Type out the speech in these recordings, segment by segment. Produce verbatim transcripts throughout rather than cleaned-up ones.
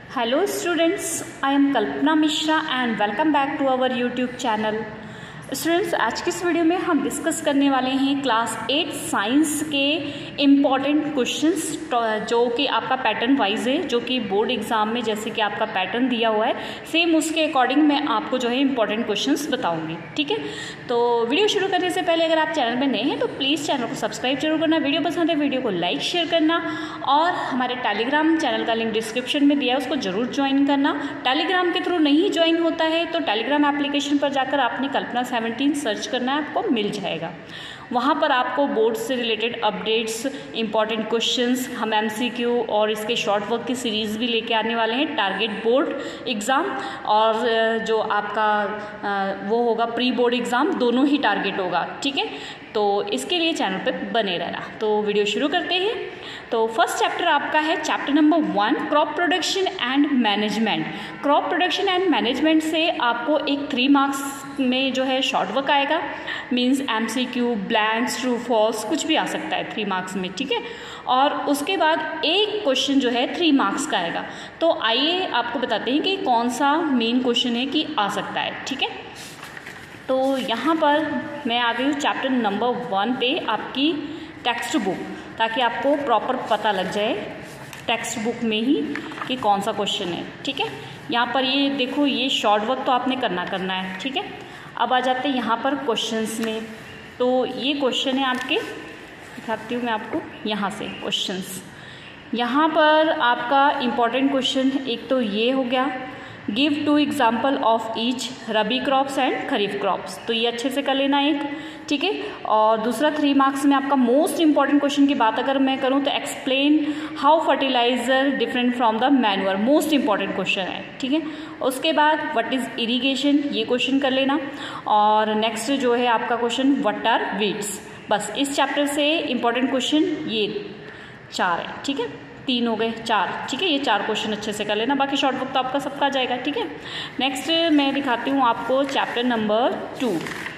Hello students, I am Kalpana Mishra and welcome back to our YouTube channel. Students, आज की इस video में हम डिस्कस करने वाले हैं क्लास एट साइंस के इम्पॉर्टेंट क्वेश्चंस जो कि आपका पैटर्न वाइज है, जो कि बोर्ड एग्जाम में जैसे कि आपका पैटर्न दिया हुआ है सेम उसके अकॉर्डिंग मैं आपको जो है इम्पॉर्टेंट क्वेश्चंस बताऊंगी। ठीक है, तो वीडियो शुरू करने से पहले अगर आप चैनल में नए हैं तो प्लीज़ चैनल को सब्सक्राइब जरूर करना, वीडियो पसंद है वीडियो को लाइक शेयर करना और हमारे टेलीग्राम चैनल का लिंक डिस्क्रिप्शन में दिया है उसको जरूर ज्वाइन करना। टेलीग्राम के थ्रू नहीं ज्वाइन होता है तो टेलीग्राम एप्लीकेशन पर जाकर आपने कल्पना सेवनटीन सर्च करना है, आपको मिल जाएगा। वहाँ पर आपको बोर्ड से रिलेटेड अपडेट्स, इंपॉर्टेंट क्वेश्चंस, हम एमसीक्यू और इसके शॉर्ट वर्क की सीरीज़ भी लेके आने वाले हैं। टारगेट बोर्ड एग्ज़ाम और जो आपका वो होगा प्री बोर्ड एग्ज़ाम, दोनों ही टारगेट होगा। ठीक है, तो इसके लिए चैनल पे बने रहना। तो वीडियो शुरू करते हैं। तो फर्स्ट चैप्टर आपका है chapter number one, crop production and management. Crop production and management से आपको एक थ्री मार्क्स में जो है शॉर्ट वर्क आएगा, means MCQ, blanks, true false कुछ भी आ सकता है थ्री मार्क्स में। ठीक है, और उसके बाद एक क्वेश्चन जो है थ्री मार्क्स का आएगा। तो आइए आपको बताते हैं कि कौन सा मेन क्वेश्चन है कि आ सकता है। ठीक है, तो यहाँ पर मैं आ गई हूँ चैप्टर नंबर वन पे, आपकी टेक्स्ट बुक, ताकि आपको प्रॉपर पता लग जाए टेक्स्ट बुक में ही कि कौन सा क्वेश्चन है। ठीक है, यहाँ पर ये देखो, ये शॉर्ट वर्क तो आपने करना करना है। ठीक है, अब आ जाते हैं यहाँ पर क्वेश्चंस में। तो ये क्वेश्चन है आपके, दिखाती हूँ मैं आपको यहाँ से क्वेश्चंस। यहाँ पर आपका इम्पॉर्टेंट क्वेश्चन एक तो ये हो गया, give two example of each rabi crops and kharif crops. तो ये अच्छे से कर लेना एक। ठीक है, और दूसरा थ्री मार्क्स में आपका मोस्ट इंपॉर्टेंट क्वेश्चन की बात अगर मैं करूँ तो explain how fertiliser different from the manure, most important question है। ठीक है, उसके बाद व्हाट इज इरिगेशन, ये क्वेश्चन कर लेना। और नेक्स्ट जो है आपका क्वेश्चन व्हाट आर वीड्स। बस इस चैप्टर से इंपॉर्टेंट क्वेश्चन ये चार है। ठीक है, तीन हो गए, चार। ठीक है, ये चार क्वेश्चन अच्छे से कर लेना, बाकी शॉर्ट बुक तो आपका सबका आ जाएगा। ठीक है, नेक्स्ट मैं दिखाती हूँ आपको चैप्टर नंबर टू।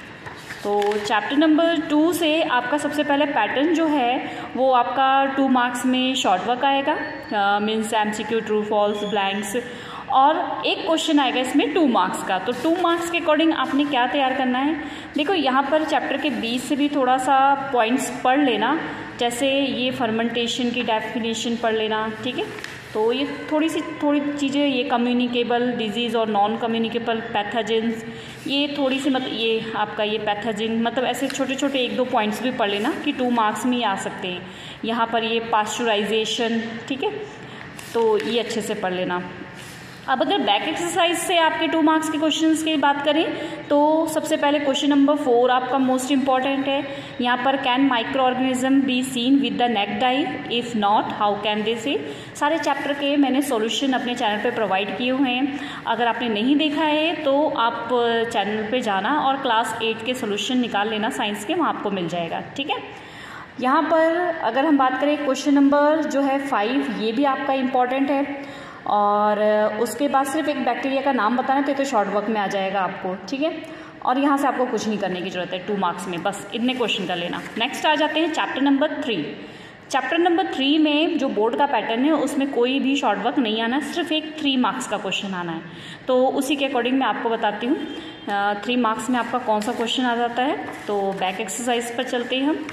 तो चैप्टर नंबर टू से आपका सबसे पहले पैटर्न जो है वो आपका टू मार्क्स में शॉर्ट वर्क आएगा, means MCQ, true false, blanks, और एक क्वेश्चन आएगा इसमें टू मार्क्स का। तो टू मार्क्स के अकॉर्डिंग आपने क्या तैयार करना है, देखो यहाँ पर चैप्टर के बीच से भी थोड़ा सा पॉइंट्स पढ़ लेना, जैसे ये फर्मेंटेशन की डेफिनेशन पढ़ लेना। ठीक है, तो ये थोड़ी सी थोड़ी चीज़ें, ये कम्युनिकेबल डिजीज़ और नॉन कम्युनिकेबल पैथोजेंस, ये थोड़ी सी मतलब ये आपका ये पैथोजेन, मतलब ऐसे छोटे छोटे एक दो पॉइंट्स भी पढ़ लेना कि टू मार्क्स में ही आ सकते हैं। यहाँ पर ये पास्चुराइजेशन, ठीक है, तो ये अच्छे से पढ़ लेना। अब अगर बैक एक्सरसाइज से आपके टू मार्क्स के क्वेश्चंस की बात करें तो सबसे पहले क्वेश्चन नंबर फोर आपका मोस्ट इंपॉर्टेंट है। यहाँ पर can micro organism be seen with the naked eye, if not how can they see. सारे चैप्टर के मैंने सॉल्यूशन अपने चैनल पे प्रोवाइड किए हुए हैं, अगर आपने नहीं देखा है तो आप चैनल पे जाना और क्लास एट के सोल्यूशन निकाल लेना साइंस के, वहाँ आपको मिल जाएगा। ठीक है, यहाँ पर अगर हम बात करें क्वेश्चन नंबर जो है फाइव, ये भी आपका इम्पॉर्टेंट है, और उसके बाद सिर्फ एक बैक्टीरिया का नाम बताना तो, तो शॉर्ट वर्क में आ जाएगा आपको। ठीक है, और यहाँ से आपको कुछ नहीं करने की जरूरत है टू मार्क्स में, बस इतने क्वेश्चन कर लेना। नेक्स्ट आ जाते हैं chapter number three. Chapter number three में जो बोर्ड का पैटर्न है उसमें कोई भी शॉर्ट वर्क नहीं आना, सिर्फ एक थ्री मार्क्स का क्वेश्चन आना है। तो उसी के अकॉर्डिंग मैं आपको बताती हूँ थ्री मार्क्स में आपका कौन सा क्वेश्चन आ जाता है। तो बैक एक्सरसाइज पर चलते हैं हम।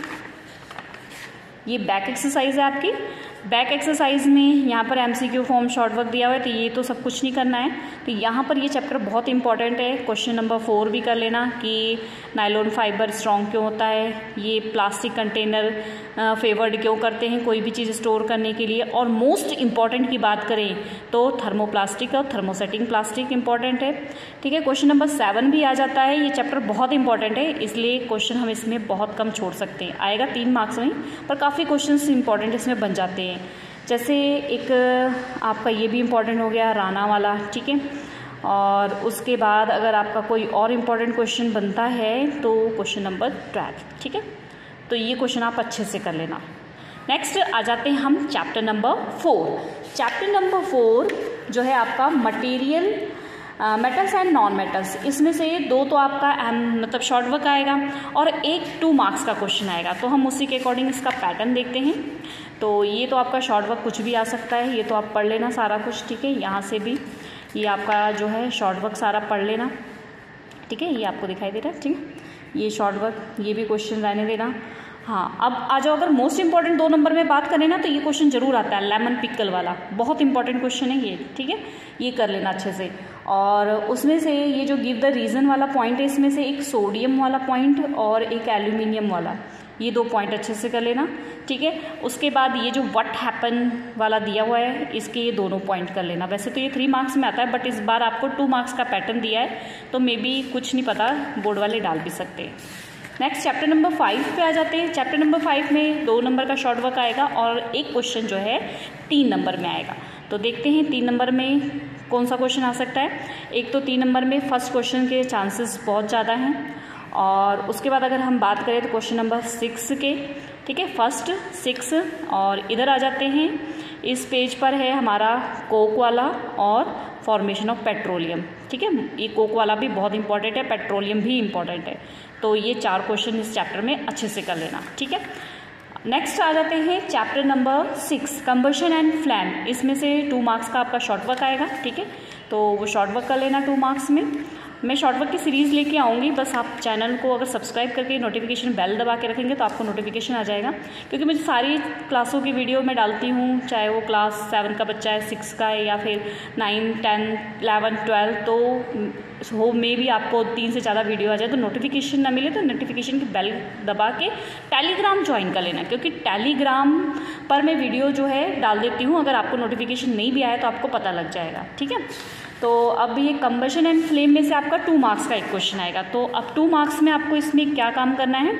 ये बैक एक्सरसाइज है आपकी। बैक एक्सरसाइज में यहाँ पर एमसीक्यू फॉर्म शॉर्ट वर्क दिया हुआ है, तो ये तो सब कुछ नहीं करना है। तो यहाँ पर ये चैप्टर बहुत इंपॉर्टेंट है। क्वेश्चन नंबर फोर भी कर लेना कि नायलॉन फाइबर स्ट्रॉन्ग क्यों होता है, ये प्लास्टिक कंटेनर फेवर्ड क्यों करते हैं कोई भी चीज़ स्टोर करने के लिए, और मोस्ट इंपॉर्टेंट की बात करें तो थर्मोप्लास्टिक और थर्मोसेटिंग प्लास्टिक इंपॉर्टेंट है। ठीक है, क्वेश्चन नंबर सेवन भी आ जाता है। ये चैप्टर बहुत इंपॉर्टेंट है, इसलिए क्वेश्चन हम इसमें बहुत कम छोड़ सकते हैं, आएगा तीन मार्क्स में, पर काफ़ी क्वेश्चन इंपॉर्टेंट इसमें बन जाते हैं। जैसे एक आपका ये भी इम्पॉर्टेंट हो गया राना वाला। ठीक है, और उसके बाद अगर आपका कोई और इम्पॉर्टेंट क्वेश्चन बनता है तो क्वेश्चन नंबर ट्वेल्व। ठीक है, तो ये क्वेश्चन आप अच्छे से कर लेना। नेक्स्ट आ जाते हैं हम chapter number four. Chapter number four जो है आपका material, metals and non metals, इसमें से दो तो आपका मतलब शॉर्ट वर्क आएगा और एक टू मार्क्स का क्वेश्चन आएगा। तो हम उसी के अकॉर्डिंग इसका पैटर्न देखते हैं। तो ये तो आपका शॉर्ट वर्क कुछ भी आ सकता है, ये तो आप पढ़ लेना सारा कुछ, ठीक है। यहाँ से भी ये आपका जो है शॉर्ट वर्क सारा पढ़ लेना, ठीक है। ये आपको दिखाई दे रहा है, ठीक है। ये शॉर्ट वर्क, ये भी क्वेश्चन रहने देना। हाँ, अब आ जाओ, अगर मोस्ट इंपॉर्टेंट दो नंबर में बात करें ना, तो ये क्वेश्चन जरूर आता है, लेमन पिकल वाला, बहुत इंपॉर्टेंट क्वेश्चन है ये, ठीक है। ये कर लेना अच्छे से। और उसमें से ये जो गिव द रीज़न वाला पॉइंट है, इसमें से एक सोडियम वाला पॉइंट और एक एल्यूमिनियम वाला, ये दो पॉइंट अच्छे से कर लेना, ठीक है। उसके बाद ये जो व्हाट हैपन वाला दिया हुआ है, इसके ये दोनों पॉइंट कर लेना। वैसे तो ये थ्री मार्क्स में आता है, बट इस बार आपको टू मार्क्स का पैटर्न दिया है, तो मे बी कुछ नहीं पता, बोर्ड वाले डाल भी सकते हैं। नेक्स्ट चैप्टर नंबर फाइव पे आ जाते हैं। चैप्टर नंबर फाइव में दो नंबर का शॉर्ट वर्क आएगा और एक क्वेश्चन जो है तीन नंबर में आएगा। तो देखते हैं तीन नंबर में कौन सा क्वेश्चन आ सकता है। एक तो तीन नंबर में फर्स्ट क्वेश्चन के चांसेस बहुत ज़्यादा हैं, और उसके बाद अगर हम बात करें तो क्वेश्चन नंबर सिक्स के, ठीक है, फर्स्ट सिक्स। और इधर आ जाते हैं, इस पेज पर है हमारा कोक वाला और फॉर्मेशन ऑफ पेट्रोलियम, ठीक है। ये कोक वाला भी बहुत इंपॉर्टेंट है, पेट्रोलियम भी इंपॉर्टेंट है। तो ये चार क्वेश्चन इस चैप्टर में अच्छे से कर लेना, ठीक है। नेक्स्ट आ जाते हैं chapter number six, combustion and flame. इसमें से टू मार्क्स का आपका शॉर्ट वर्क आएगा, ठीक है। तो वो शॉर्ट वर्क कर लेना टू मार्क्स में। मैं शॉर्ट वर्क की सीरीज़ लेके आऊँगी, बस आप चैनल को अगर सब्सक्राइब करके नोटिफिकेशन बेल दबा के रखेंगे तो आपको नोटिफिकेशन आ जाएगा, क्योंकि मुझे सारी क्लासों की वीडियो मैं डालती हूँ, चाहे वो क्लास सेवन का बच्चा है, सिक्स का है, या फिर नाइन टेन इलेवन ट्वेल्व, तो हो मे भी आपको तीन से ज़्यादा वीडियो आ जाए, तो नोटिफिकेशन ना मिले तो नोटिफिकेशन की बेल दबा के टेलीग्राम ज्वाइन कर लेना, क्योंकि टेलीग्राम पर मैं वीडियो जो है डाल देती हूँ। अगर आपको नोटिफिकेशन नहीं भी आया तो आपको पता लग जाएगा, ठीक है। तो अब ये कंबशन एंड फ्लेम में से आपका टू मार्क्स का एक क्वेश्चन आएगा। तो अब टू मार्क्स में आपको इसमें क्या काम करना है।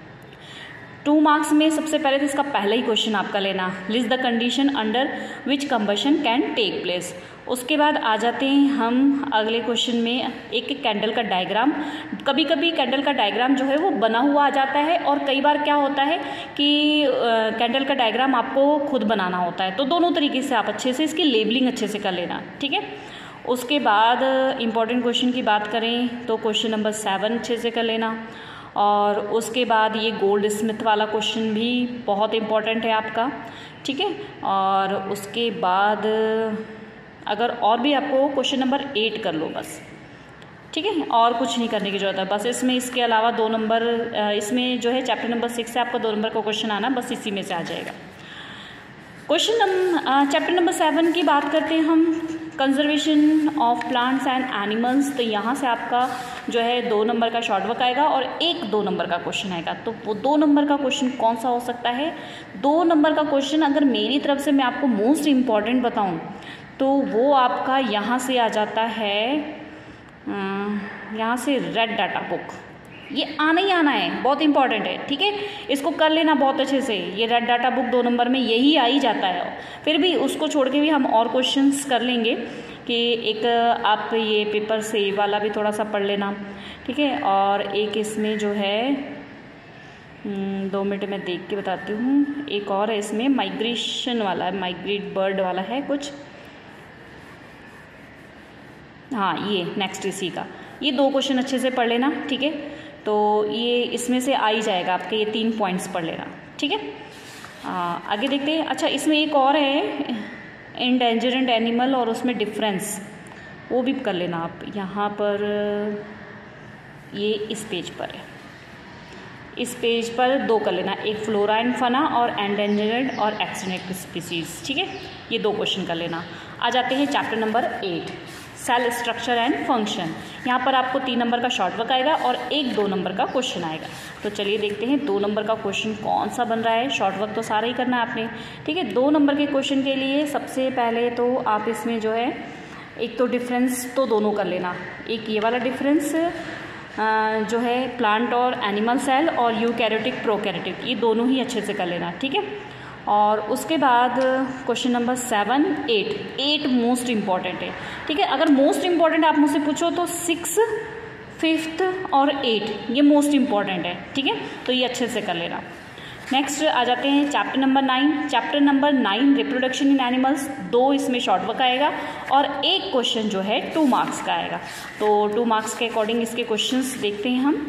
टू मार्क्स में सबसे पहले तो इसका पहला ही क्वेश्चन आपका लेना, list the condition under which combustion can take place. उसके बाद आ जाते हैं हम अगले क्वेश्चन में, एक कैंडल का डायग्राम। कभी कभी कैंडल का डायग्राम जो है वो बना हुआ आ जाता है, और कई बार क्या होता है कि कैंडल का डायग्राम आपको खुद बनाना होता है। तो दोनों तरीके से आप अच्छे से इसकी लेबलिंग अच्छे से कर लेना, ठीक है। उसके बाद इम्पॉर्टेंट क्वेश्चन की बात करें तो क्वेश्चन नंबर सेवन अच्छे से कर लेना। और उसके बाद ये गोल्ड स्मिथ वाला क्वेश्चन भी बहुत इम्पॉर्टेंट है आपका, ठीक है। और उसके बाद अगर और भी आपको क्वेश्चन नंबर एट कर लो बस, ठीक है, और कुछ नहीं करने की जरूरत है। बस इसमें इसके अलावा दो नंबर, इसमें जो है चैप्टर नंबर सिक्स से आपका दो नंबर का क्वेश्चन आना, बस इसी में से आ जाएगा। Question number chapter number seven की बात करते हैं हम, conservation of plants and animals. तो यहाँ से आपका जो है दो नंबर का शॉर्ट वर्क आएगा और एक दो नंबर का क्वेश्चन आएगा। तो वो दो नंबर का क्वेश्चन कौन सा हो सकता है। दो नंबर का क्वेश्चन अगर मेरी तरफ से मैं आपको मोस्ट इम्पॉर्टेंट बताऊँ तो वो आपका यहाँ से आ जाता है, यहाँ से रेड डाटा बुक, ये आना ही आना है, बहुत इंपॉर्टेंट है, ठीक है। इसको कर लेना बहुत अच्छे से। ये रेड डाटा बुक दो नंबर में यही आ ही जाता है। फिर भी उसको छोड़ के भी हम और क्वेश्चंस कर लेंगे कि एक आप ये पेपर से वाला भी थोड़ा सा पढ़ लेना, ठीक है। और एक इसमें जो है दो मिनट में देख के बताती हूँ, एक और है इसमें माइग्रेशन वाला है, माइग्रेट बर्ड वाला है कुछ, हाँ ये नेक्स्ट इसी का। ये दो क्वेश्चन अच्छे से पढ़ लेना, ठीक है। तो ये इसमें से आ ही जाएगा आपके, ये तीन पॉइंट्स पढ़ लेना, ठीक है। आगे देखते हैं। अच्छा, इसमें एक और है एंडेंजर्ड एनिमल और उसमें डिफरेंस, वो भी कर लेना आप। यहाँ पर ये इस पेज पर है, इस पेज पर दो कर लेना, एक फ्लोरा एंड फना और एंडेंजर्ड और एक्सटिंक्ट स्पीसीज, ठीक है। ये दो क्वेश्चन कर लेना। आ जाते हैं chapter number eight, cell structure and function. यहाँ पर आपको तीन नंबर का शॉर्ट वर्क आएगा और एक दो नंबर का क्वेश्चन आएगा। तो चलिए देखते हैं दो नंबर का क्वेश्चन कौन सा बन रहा है। शॉर्ट वर्क तो सारा ही करना है आपने, ठीक है। दो नंबर के क्वेश्चन के लिए सबसे पहले तो आप इसमें जो है एक तो डिफरेंस तो दोनों कर लेना, एक ये वाला डिफरेंस जो है प्लांट और एनिमल सेल और यूकैरियोटिक प्रोकैरियोटिक, ये दोनों ही अच्छे से कर लेना, ठीक है। और उसके बाद question number seven eight, eight most important है, ठीक है। अगर मोस्ट इम्पॉर्टेंट आप मुझसे पूछो तो सिक्स फिफ्थ और एट ये मोस्ट इम्पॉर्टेंट है, ठीक है। तो ये अच्छे से कर लेना। नेक्स्ट आ जाते हैं chapter number nine. Chapter number nine reproduction in animals, दो इसमें शॉर्ट वर्क आएगा और एक क्वेश्चन जो है टू मार्क्स का आएगा। तो टू मार्क्स के अकॉर्डिंग इसके क्वेश्चंस देखते हैं हम।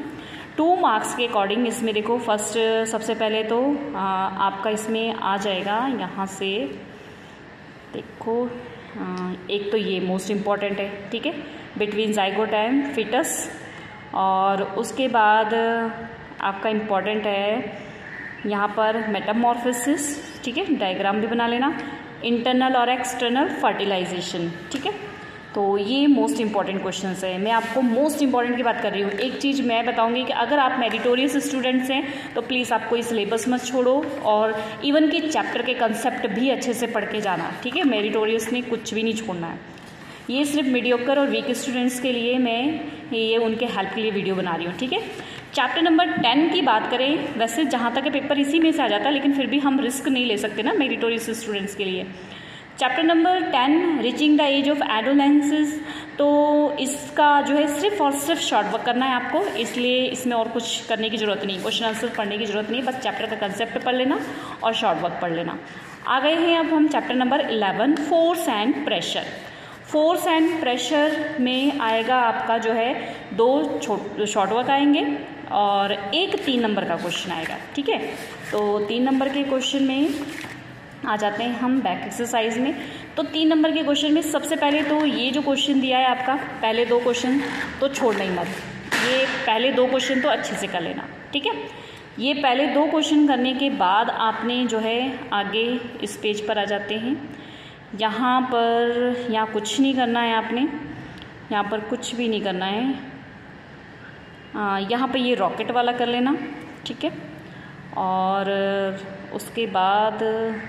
टू मार्क्स के अकॉर्डिंग इसमें देखो फर्स्ट सबसे पहले तो आ, आपका इसमें आ जाएगा यहाँ से देखो आ, एक तो ये मोस्ट इम्पॉर्टेंट है, ठीक है, बिटवीन जाइगोट एंड फिटस। और उसके बाद आपका इम्पॉर्टेंट है यहाँ पर मेटामॉर्फोसिस, ठीक है, डायग्राम भी बना लेना, इंटरनल और एक्सटर्नल फर्टिलाइजेशन, ठीक है। तो ये मोस्ट इंपॉर्टेंट क्वेश्चंस है। मैं आपको मोस्ट इंपॉर्टेंट की बात कर रही हूँ। एक चीज़ मैं बताऊँगी कि अगर आप मेरिटोरियस स्टूडेंट्स हैं तो प्लीज़ आपको ये सिलेबस मत छोड़ो और इवन के चैप्टर के कंसेप्ट भी अच्छे से पढ़ के जाना, ठीक है। मेरिटोरियस में कुछ भी नहीं छोड़ना है। ये सिर्फ मीडियोकर और वीक स्टूडेंट्स के लिए मैं ये उनके हेल्प के लिए वीडियो बना रही हूँ, ठीक है। चैप्टर नंबर टेन की बात करें, वैसे जहाँ तक पेपर इसी में से आ जाता है, लेकिन फिर भी हम रिस्क नहीं ले सकते ना मेरिटोरियस स्टूडेंट्स के लिए। Chapter number ten reaching the age of adolescences, तो इसका जो है सिर्फ और सिर्फ शॉर्ट वर्क करना है आपको, इसलिए इसमें और कुछ करने की ज़रूरत नहीं, क्वेश्चन आंसर पढ़ने की ज़रूरत नहीं, बस चैप्टर का कंसेप्ट पढ़ लेना और शॉर्ट वर्क पढ़ लेना। आ गए हैं अब हम chapter number eleven, force and pressure. Force and pressure में आएगा आपका जो है दो शॉर्ट वर्क आएंगे और एक तीन नंबर का क्वेश्चन आएगा, ठीक है। तो तीन नंबर के क्वेश्चन में आ जाते हैं हम बैक एक्सरसाइज में। तो तीन नंबर के क्वेश्चन में सबसे पहले तो ये जो क्वेश्चन दिया है आपका, पहले दो क्वेश्चन तो छोड़ना ही मत, ये पहले दो क्वेश्चन तो अच्छे से कर लेना, ठीक है। ये पहले दो क्वेश्चन करने के बाद आपने जो है आगे इस पेज पर आ जाते हैं। यहाँ पर यहाँ कुछ नहीं करना है आपने, यहाँ पर कुछ भी नहीं करना है। आ, यहाँ पर ये रॉकेट वाला कर लेना, ठीक है। और उसके बाद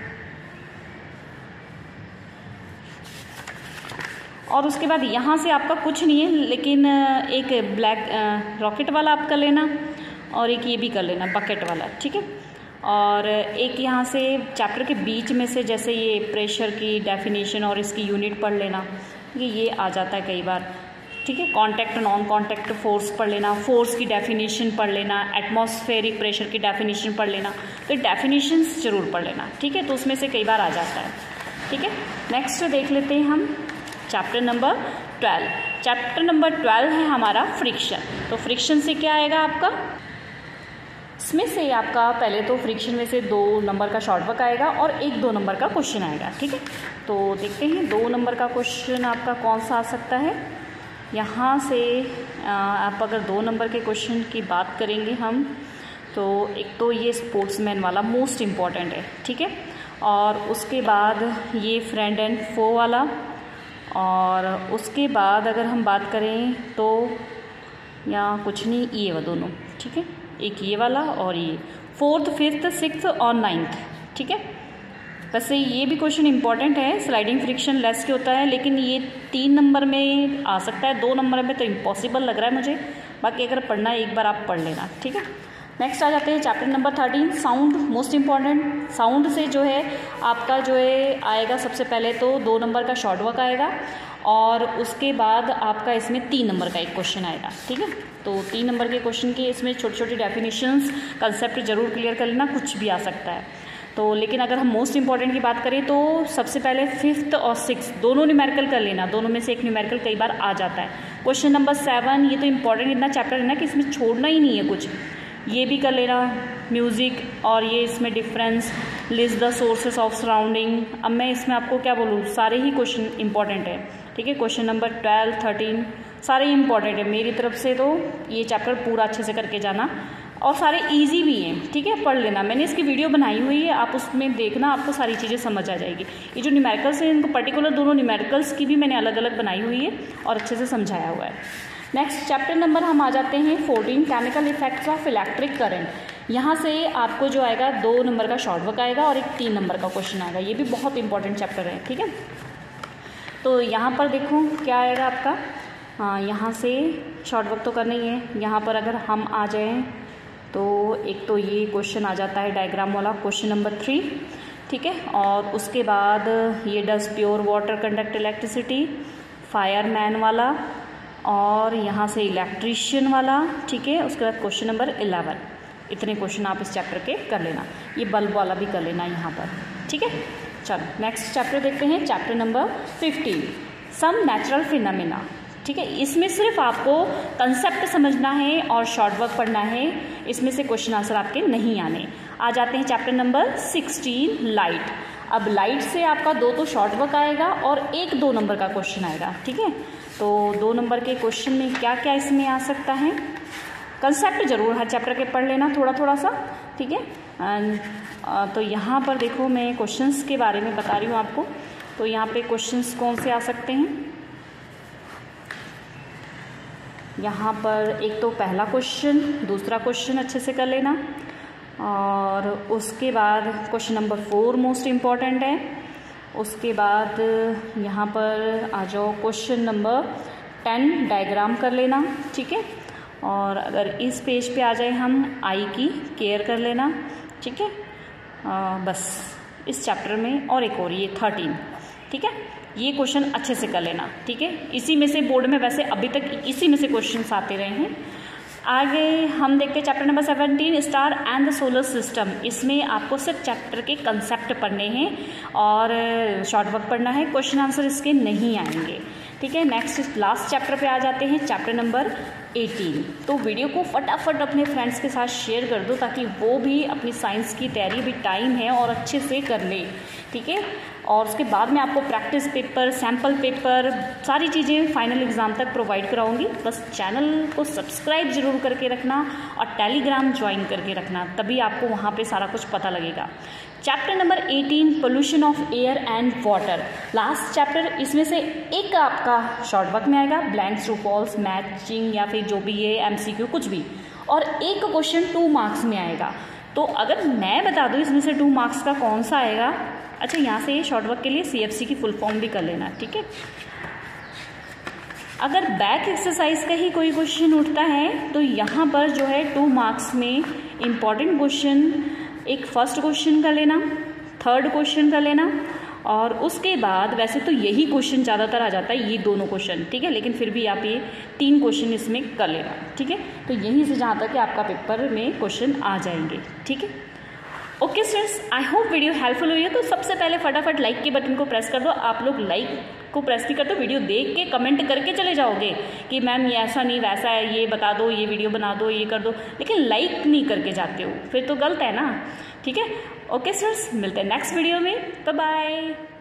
और उसके बाद यहाँ से आपका कुछ नहीं है, लेकिन एक ब्लैक रॉकेट वाला आप कर लेना और एक ये भी कर लेना बकेट वाला, ठीक है। और एक यहाँ से चैप्टर के बीच में से जैसे ये प्रेशर की डेफिनेशन और इसकी यूनिट पढ़ लेना, ये ये आ जाता है कई बार, ठीक है। कॉन्टैक्ट नॉन कॉन्टैक्ट फोर्स पढ़ लेना, फोर्स की डेफिनेशन पढ़ लेना, एटमॉस्फेरिक प्रेशर की डेफिनेशन पढ़ लेना, तो डेफिनेशंस जरूर पढ़ लेना, ठीक है। तो उसमें से कई बार आ जाता है, ठीक है। नेक्स्ट देख लेते हैं हम chapter number twelve. Chapter number twelve है हमारा फ्रिक्शन। तो फ्रिक्शन से क्या आएगा आपका, इसमें से आपका पहले तो फ्रिक्शन में से दो नंबर का शॉर्ट वर्क आएगा और एक दो नंबर का क्वेश्चन आएगा, ठीक है। तो देखते हैं दो नंबर का क्वेश्चन आपका कौन सा आ सकता है। यहाँ से आप अगर दो नंबर के क्वेश्चन की बात करेंगे हम, तो एक तो ये स्पोर्ट्समैन वाला मोस्ट इम्पॉर्टेंट है, ठीक है। और उसके बाद ये फ्रेंड एंड फो वाला, और उसके बाद अगर हम बात करें तो यहाँ कुछ नहीं, ये वो दोनों, ठीक है। एक ये वाला और ये फोर्थ फिफ्थ सिक्स्थ और नाइन्थ, ठीक है। वैसे ये भी क्वेश्चन इंपॉर्टेंट है, स्लाइडिंग फ्रिक्शन लेस के होता है, लेकिन ये तीन नंबर में आ सकता है, दो नंबर में तो इम्पॉसिबल लग रहा है मुझे। बाकी अगर पढ़ना है एक बार आप पढ़ लेना, ठीक है। नेक्स्ट आ जाते हैं chapter number thirteen, sound, most important. Sound से जो है आपका जो है आएगा सबसे पहले तो दो नंबर का शॉर्ट वर्क आएगा और उसके बाद आपका इसमें तीन नंबर का एक क्वेश्चन आएगा, ठीक है। तो तीन नंबर के क्वेश्चन के इसमें छोटी छोटी डेफिनेशंस कंसेप्ट जरूर क्लियर कर लेना, कुछ भी आ सकता है। तो लेकिन अगर हम मोस्ट इंपॉर्टेंट की बात करें तो सबसे पहले फिफ्थ और सिक्स दोनों न्यूमेरिकल कर लेना, दोनों में से एक न्यूमेरिकल कई बार आ जाता है। क्वेश्चन नंबर सेवन, ये तो इंपॉर्टेंट इतना चैप्टर है ना कि इसमें छोड़ना ही नहीं है कुछ, ये भी कर लेना। म्यूज़िक और ये इसमें difference, list the sources of surrounding. अब मैं इसमें आपको क्या बोलूँ, सारे ही क्वेश्चन इंपॉर्टेंट है, ठीक है। क्वेश्चन नंबर ट्वेल्व थर्टीन सारे इंपॉर्टेंट है मेरी तरफ से, तो ये चैप्टर पूरा अच्छे से करके जाना और सारे इजी भी हैं, ठीक है। पढ़ लेना, मैंने इसकी वीडियो बनाई हुई है, आप उसमें देखना, आपको सारी चीज़ें समझ आ जाएगी। ये जो न्यूमेरिकल्स हैं इनको पर्टिकुलर दोनों न्यूमेरिकल्स की भी मैंने अलग अलग बनाई हुई है और अच्छे से समझाया हुआ है। नेक्स्ट चैप्टर नंबर हम आ जाते हैं fourteen, chemical effects of electric current. यहाँ से आपको जो आएगा दो नंबर का शॉर्ट वर्क आएगा और एक तीन नंबर का क्वेश्चन आएगा, ये भी बहुत इंपॉर्टेंट चैप्टर है, ठीक है। तो यहाँ पर देखो क्या आएगा आपका, हाँ यहाँ से शॉर्ट वर्क तो करना ही है। यहाँ पर अगर हम आ जाएं तो एक तो ये क्वेश्चन आ जाता है डायग्राम वाला, क्वेश्चन नंबर थ्री, ठीक है। और उसके बाद ये does pure water conduct electricity, fireman वाला, और यहाँ से इलेक्ट्रीशियन वाला, ठीक है। उसके बाद क्वेश्चन नंबर इलेवन, इतने क्वेश्चन आप इस चैप्टर के कर लेना। ये बल्ब वाला भी कर लेना यहाँ पर, ठीक है। चलो नेक्स्ट चैप्टर देखते हैं, chapter number fifteen, some natural phenomena. ठीक है। इसमें सिर्फ आपको कंसेप्ट समझना है और शॉर्ट वर्क पढ़ना है, इसमें से क्वेश्चन आंसर आपके नहीं आने। आ जाते हैं चैप्टर नंबर सिक्सटीन, लाइट। अब लाइट से आपका दो तो शॉर्ट वर्क आएगा और एक दो नंबर का क्वेश्चन आएगा, ठीक है। तो दो नंबर के क्वेश्चन में क्या क्या इसमें आ सकता है, कंसेप्ट जरूर हर चैप्टर के पढ़ लेना थोड़ा थोड़ा सा, ठीक है। एंड तो यहाँ पर देखो मैं क्वेश्चंस के बारे में बता रही हूँ आपको। तो यहाँ पे क्वेश्चंस कौन से आ सकते हैं, यहाँ पर एक तो पहला क्वेश्चन, दूसरा क्वेश्चन अच्छे से कर लेना, और उसके बाद question number four most important है। उसके बाद यहाँ पर आ जाओ क्वेश्चन नंबर टेन, डायग्राम कर लेना, ठीक है। और अगर इस पेज पे आ जाए हम आई की केयर कर लेना, ठीक है। बस इस चैप्टर में और एक और ये थर्टीन, ठीक है। ये क्वेश्चन अच्छे से कर लेना, ठीक है। इसी में से बोर्ड में वैसे अभी तक इसी में से क्वेश्चंस आते रहे हैं। आगे हम देखते हैं chapter number seventeen, star and the solar system. इसमें आपको सिर्फ चैप्टर के कंसेप्ट पढ़ने हैं और शॉर्ट वर्क पढ़ना है, क्वेश्चन आंसर इसके नहीं आएंगे, ठीक है। नेक्स्ट लास्ट चैप्टर पे आ जाते हैं, चैप्टर नंबर एटीन। तो वीडियो को फटाफट अपने फ्रेंड्स के साथ शेयर कर दो ताकि वो भी अपनी साइंस की तैयारी, भी टाइम है और अच्छे से कर ले, ठीक है। और उसके बाद में आपको प्रैक्टिस पेपर, सैम्पल पेपर, सारी चीज़ें फाइनल एग्ज़ाम तक प्रोवाइड कराऊंगी। बस चैनल को सब्सक्राइब जरूर करके रखना और टेलीग्राम ज्वाइन करके रखना, तभी आपको वहाँ पे सारा कुछ पता लगेगा। Chapter number eighteen, pollution of air and water, last chapter. इसमें से एक आपका शॉर्ट वर्क में आएगा, ब्लैंक्स ट्रू फॉल्स, मैचिंग या फिर जो भी है एमसीक्यू कुछ भी, और एक क्वेश्चन टू मार्क्स में आएगा। तो अगर मैं बता दूँ इसमें से टू मार्क्स का कौन सा आएगा, अच्छा यहाँ से ये शॉर्ट वर्क के लिए सीएफसी की फुल फॉर्म भी कर लेना, ठीक है। अगर बैक एक्सरसाइज का ही कोई क्वेश्चन उठता है तो यहाँ पर जो है टू मार्क्स में इम्पॉर्टेंट क्वेश्चन, एक फर्स्ट क्वेश्चन कर लेना, थर्ड क्वेश्चन कर लेना, और उसके बाद वैसे तो यही क्वेश्चन ज़्यादातर आ जाता है, ये दोनों क्वेश्चन, ठीक है। लेकिन फिर भी आप ये तीन क्वेश्चन इसमें कर लेना, ठीक है। तो यहीं से जहाँ तक आपका पेपर में क्वेश्चन आ जाएंगे, ठीक है। Okay students, I hope video helpful हुई है। तो सबसे पहले फटाफट लाइक के बटन को प्रेस कर दो। आप लोग लाइक को प्रेस नहीं करते, वीडियो देख के कमेंट करके चले जाओगे कि मैम ये ऐसा नहीं वैसा है, ये बता दो, ये वीडियो बना दो, ये कर दो, लेकिन लाइक नहीं करके जाते हो, फिर तो गलत है ना, ठीक है। ओके स्टूडेंट्स, मिलते हैं नेक्स्ट वीडियो में, बाय बाय।